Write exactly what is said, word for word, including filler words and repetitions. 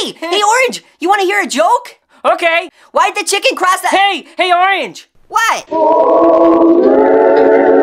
Hey, hey, Orange, you want to hear a joke? Okay. Why'd the chicken cross the... Hey, hey, Orange. What?